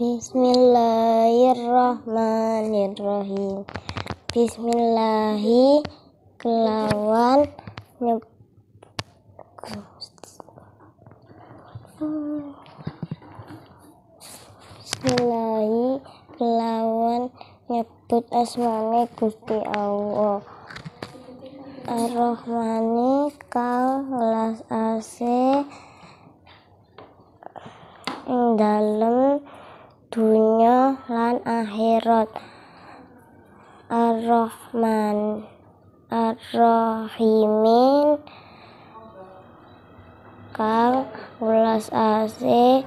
Bismillahirrahmanirrahim. Bismillahi kelawan nyebut asmane Gusti Allah. Ar-Rahmani kang welas asih ing dalem dunya lan akhirat. Ar-Rahman Ar-Rahimin kang welas asih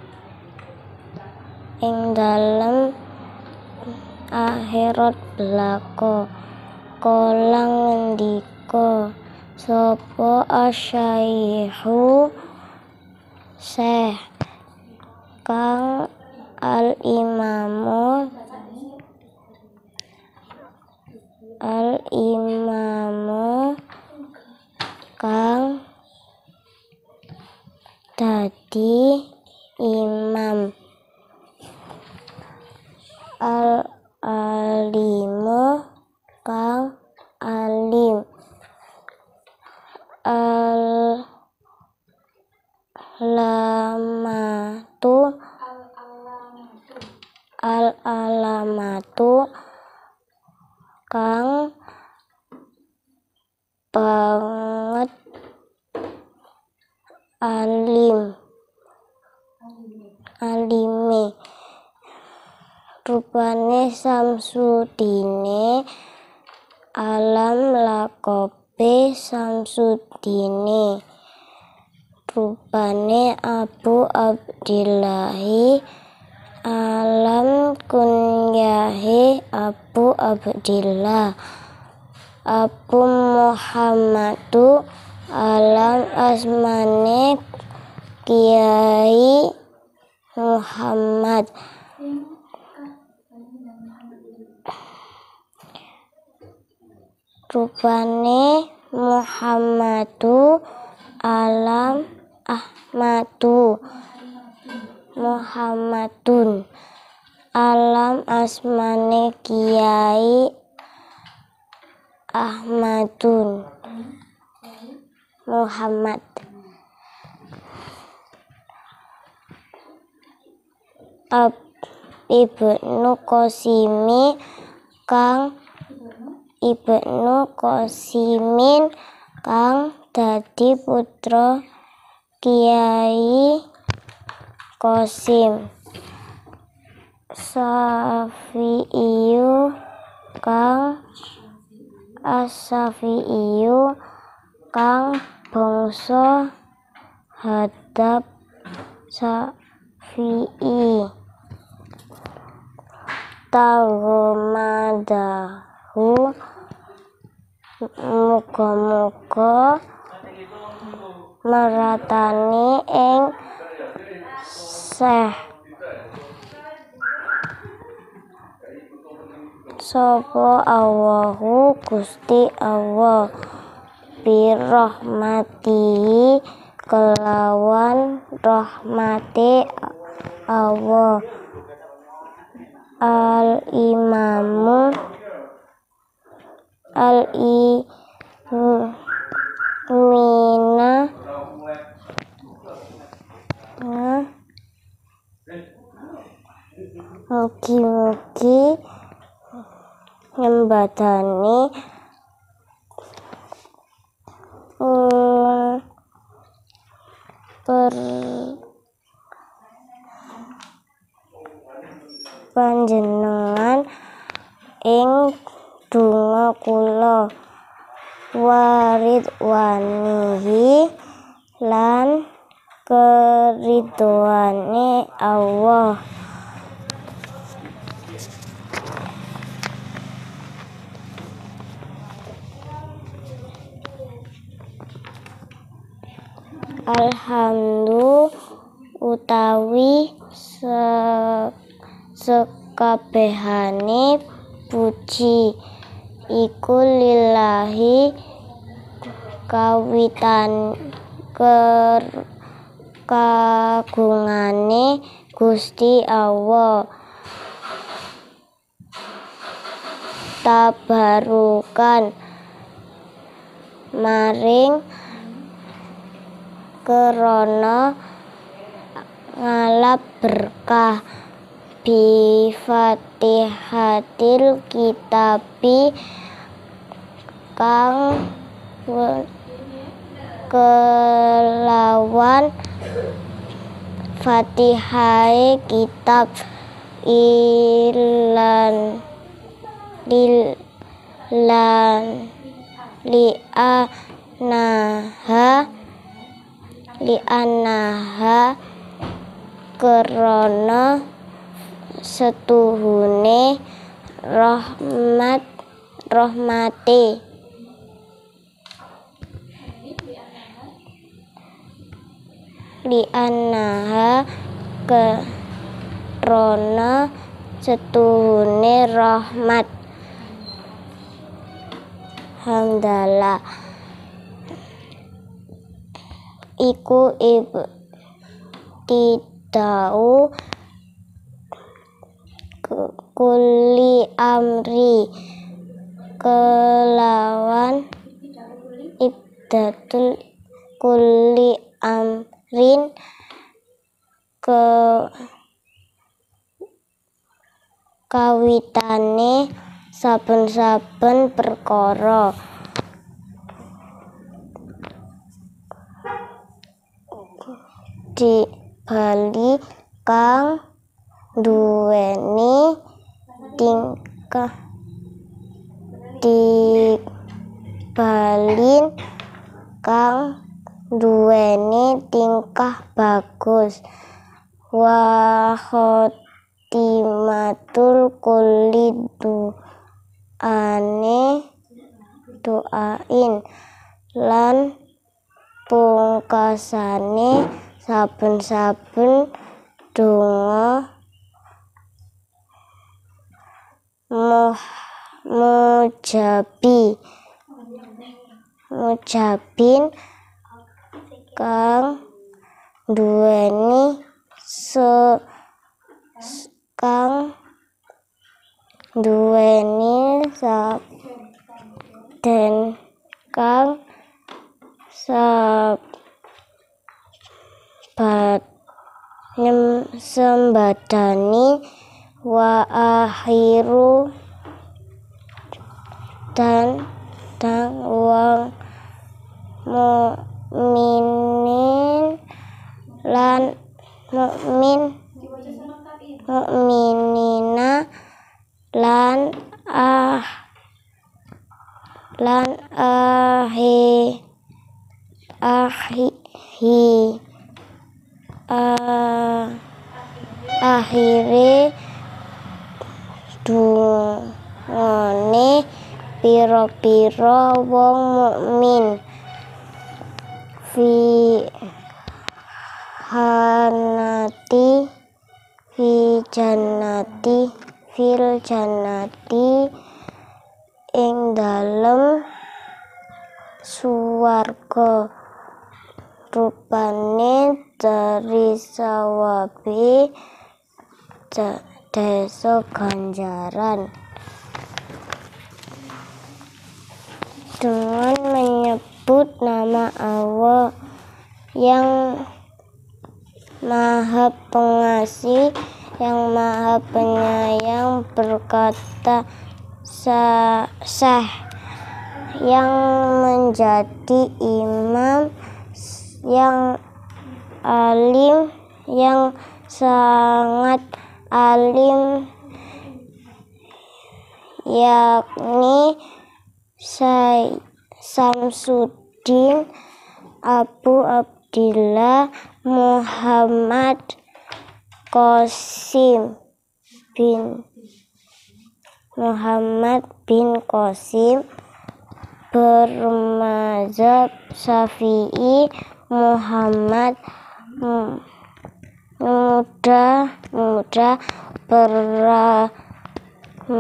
ing dalem akhirat belaka. Kolang ngendika sapa asyaihu Syekh kang al-imamu kang dadi imam, al-alimu kang alim, al-alamatu kang banget alime. Rupane Samsudine alam lakobe Samsudine. Rupane Abu Abdillahi alam kunyahe Abu Abdillah. Abu Muhammadu alam asmane Kiai Muhammad. Rupane Muhammadu alam Ahmadu. Muhammadun alam asmane Kiai Ahmadun Muhammad. Ibnu Qosimin kang dadi putra Kiai Qasim. Syafi'iyu kang bangsa hadap Syafi'i. Taghomadahu muga-muga meratani ing Syekh sapa Allahu Gusti Allah birahmatihi kelawan rahmati Allah. Al-imamu al-imina mugi-mugi nyembadani panjenengan ing donga kula waridwanihi lan keridhoane Allah. Alhamdulillah utawi sekabehane puji iku lillahi kagungane Gusti Allah. Tabarukan maring krana ngalap berkah bi Fatihatil Kitabi kang kelawan Fatihae kitab ilan li'anaha krana setuhune rahmate li'anaha krana setuhune rahmat. Hamdalah iku ibtidau kulli amri kelawan ibdatul kulli amrin kawitane saben-saben perkara. Di bali kang duweni tingkah dibalin kang duweni tingkah bagus wa khotimatul kulli doain lan pungkasane saben-saben donga mujabin kang duweni dan kang sembadani wa akhiru dan wong mukminin lan mukminina lan akhire dungane pira-pira wong mukmin fi jannati ing dalem suwarga rupane dari sawabe desa ganjaran. Dengan menyebut nama Allah yang Maha Pengasih, yang Maha Penyayang, berkata Syekh yang menjadi imam yang alim, yang sangat alim, yakni Samsuddin Abu Abdillah Muhammad Qasim bin Qasim bermazhab Syafi'i. Muhammad mudah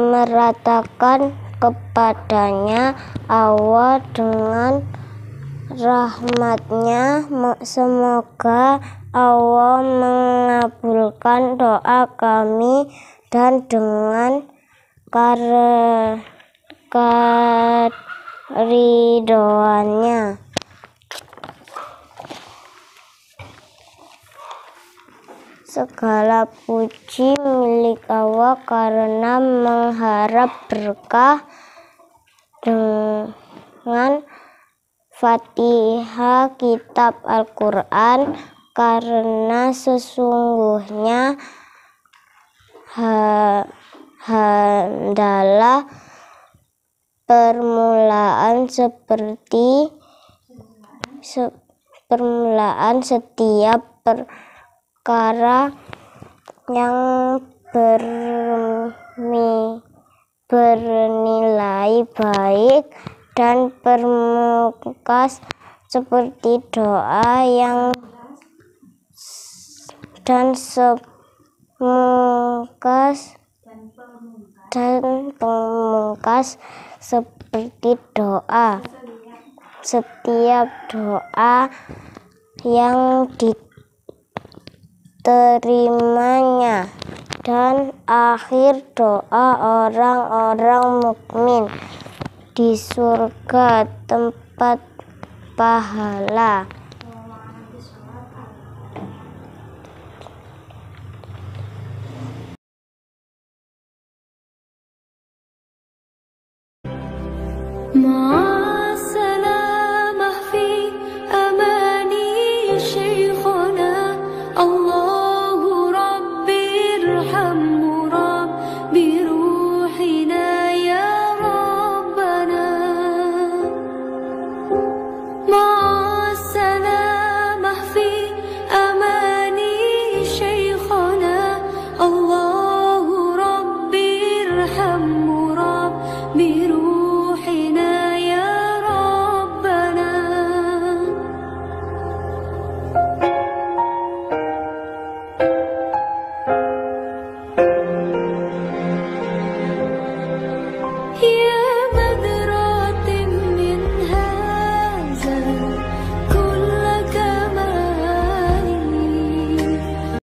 meratakan kepadanya Allah dengan rahmatnya. Semoga Allah mengabulkan doa kami dan dengan keridhoannya. Segala puji milik Allah karena mengharap berkah dengan Fatihah kitab Al-Quran, karena sesungguhnya adalah permulaan setiap perkara yang bernilai baik, dan pemungkas seperti doa dan pemungkas seperti doa. Setiap doa yang diterimanya dan akhir doa orang-orang mukmin di surga, tempat pahala. Ma